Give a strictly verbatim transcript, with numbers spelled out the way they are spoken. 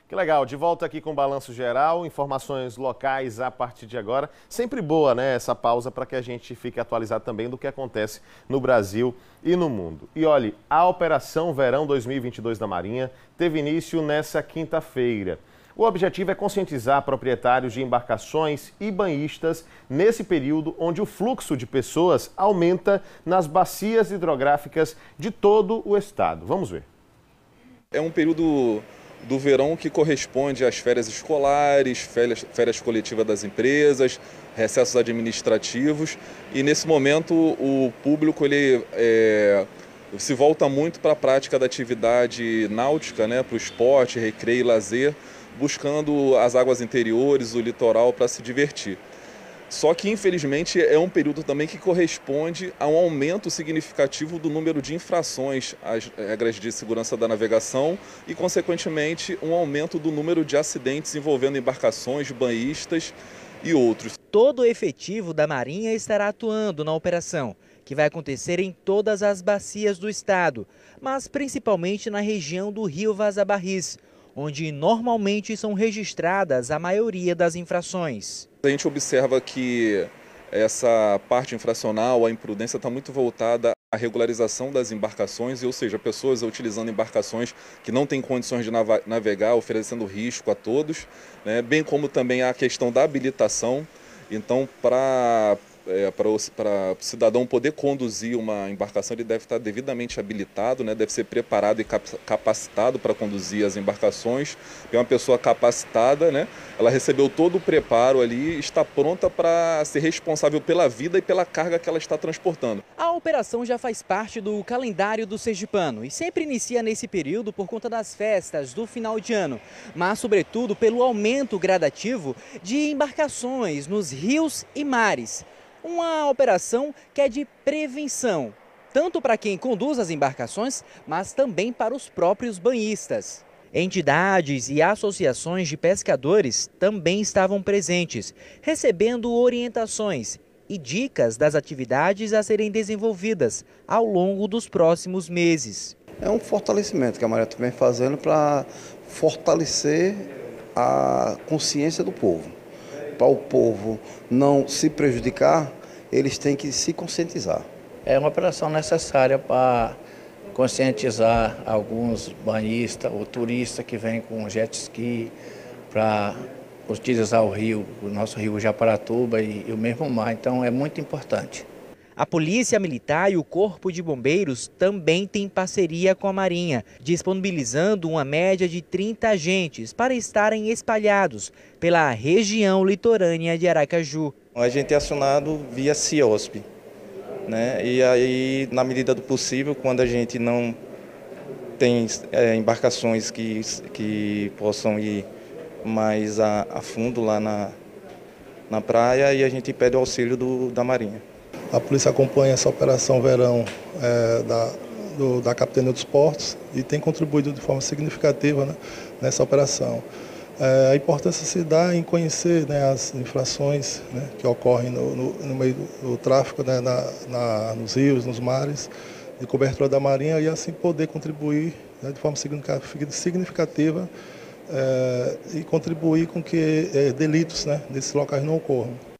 Que legal, de volta aqui com o Balanço Geral, informações locais a partir de agora. Sempre boa, né, essa pausa para que a gente fique atualizado também do que acontece no Brasil e no mundo. E olhe, a Operação Verão dois mil e vinte e dois da Marinha teve início nessa quinta-feira. O objetivo é conscientizar proprietários de embarcações e banhistas nesse período onde o fluxo de pessoas aumenta nas bacias hidrográficas de todo o estado. Vamos ver. É um período do verão que corresponde às férias escolares, férias, férias coletivas das empresas, recessos administrativos, e nesse momento o público ele, é, se volta muito para a prática da atividade náutica, né, para o esporte, recreio e lazer, buscando as águas interiores, o litoral para se divertir. Só que, infelizmente, é um período também que corresponde a um aumento significativo do número de infrações às regras de segurança da navegação e, consequentemente, um aumento do número de acidentes envolvendo embarcações, banhistas e outros. Todo o efetivo da Marinha estará atuando na operação, que vai acontecer em todas as bacias do estado, mas principalmente na região do Rio Vaza Barris, onde normalmente são registradas a maioria das infrações. A gente observa que essa parte infracional, a imprudência, está muito voltada à regularização das embarcações, ou seja, pessoas utilizando embarcações que não têm condições de navegar, oferecendo risco a todos, né? Bem como também a questão da habilitação. Então, para É, para, o, para o cidadão poder conduzir uma embarcação, ele deve estar devidamente habilitado, né? Deve ser preparado e capacitado para conduzir as embarcações. É uma pessoa capacitada, né? Ela recebeu todo o preparo ali e está pronta para ser responsável pela vida e pela carga que ela está transportando. A operação já faz parte do calendário do sergipano e sempre inicia nesse período por conta das festas do final de ano, mas sobretudo pelo aumento gradativo de embarcações nos rios e mares. Uma operação que é de prevenção, tanto para quem conduz as embarcações, mas também para os próprios banhistas. Entidades e associações de pescadores também estavam presentes, recebendo orientações e dicas das atividades a serem desenvolvidas ao longo dos próximos meses. É um fortalecimento que a Marinha vem fazendo para fortalecer a consciência do povo. Para o povo não se prejudicar, eles têm que se conscientizar. É uma operação necessária para conscientizar alguns banhistas ou turistas que vêm com jet ski para utilizar o rio, o nosso rio Japaratuba e, e o mesmo mar. Então é muito importante. A Polícia Militar e o Corpo de Bombeiros também têm parceria com a Marinha, disponibilizando uma média de trinta agentes para estarem espalhados pela região litorânea de Aracaju. A gente é acionado via CIOSP, né? E aí, na medida do possível, quando a gente não tem é, embarcações que, que possam ir mais a, a fundo lá na, na praia, e a gente pede o auxílio do, da Marinha. A polícia acompanha essa operação verão é, da, do, da Capitania dos Portos e tem contribuído de forma significativa, né, nessa operação. É, a importância se dá em conhecer, né, as infrações, né, que ocorrem no, no, no meio do, do tráfico, né, na, na, nos rios, nos mares, de cobertura da Marinha, e assim poder contribuir, né, de forma significativa é, e contribuir com que é, delitos, né, nesses locais não ocorram.